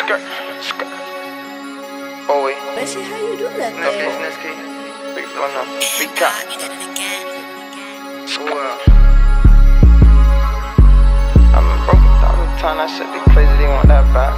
Skirt, skirt. Oh wait. Bessie, how you do that? Niski. Big flow now. Big top. I've been broke 1,000 times. That shit be crazy. They want that back.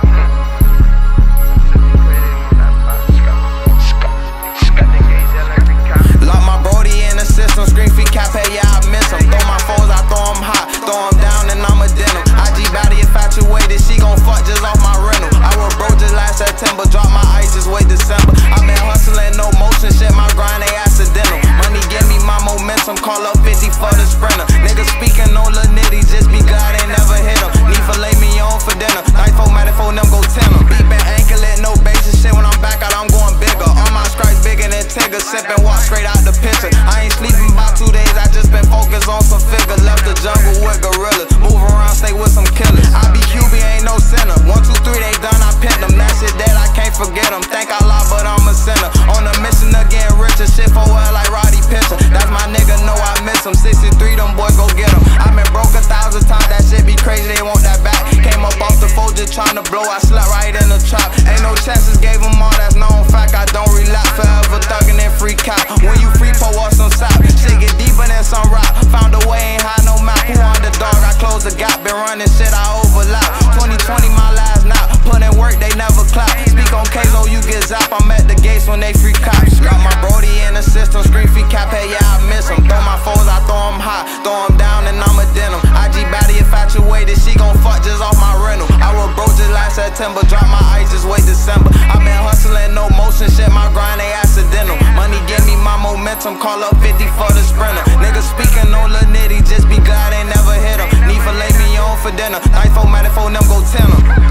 Lock my brody in the system. Screen free cap. Hey, yeah, I miss him. Throw my foes, I throw them hot. Throw them down and I'ma denim. IG body infatuated. She gon' fuck just off my rental. I was broke just last September. Drop my ice just wait December. I been hustling, no motion. Shit, my grind ain't accidental. Money give me my momentum. Call up 50 for the sprinter. Niggas speaking on lil' nitty. Just be glad they never hit him. Need for lay me on for dinner. Night 4, matic 4, them go 10 em. Beat been anklet, no basis. Shit, when I'm back out, I'm going bigger. All my stripes bigger than Tigger. Sippin', walk straight out the picture. I ain't sleeping about 2 days. I just been focused on some figure. Left the jungle with gorillas. Move around, stay with some killers. I be QB, ain't no sinner. 1, 2, 3, they done, I pinned them. That shit dead, I can't forget them. Think I lie, but I'm a sinner. On a mission to get richer. Shit for well like Roddy Pitcher. That's my nigga, know I miss him. 63, them boys go get him. I been broke 1,000 times. That shit be crazy, they want that back. Came up off the fold just tryna blow. I slept right in the trap. Ain't no chances, gave them all, that's known fact. I don't relapse, forever thuggin' and free cap. When you free, pour up some sap. Shit get deeper than some rap. Found a way, ain't had no map. Who underdog? I closed the gap. Been running shit, I overlap. 2020 my last nap. Put in work, they never clap. Speak on Kalo, you get zapped. I'm at the gates when they free cops. Got my brody in the system. Screen free cap. Hey, yeah, I miss him. Throw my foes, I throw them hot. Throw them down and I'ma denim. IG body infatuated. She gon' fuck just off my rental. I was broke just last September. Drop my ice just wait December. I been hustling, no motion. Shit, my grind ain't accidental. Money give me my momentum. Call up 50 for the sprinter. Niggas speaking on lil' nitty. Just be glad they never hit him. Need for lay me on for dinner. Night 4, matic 4, them go 10 em.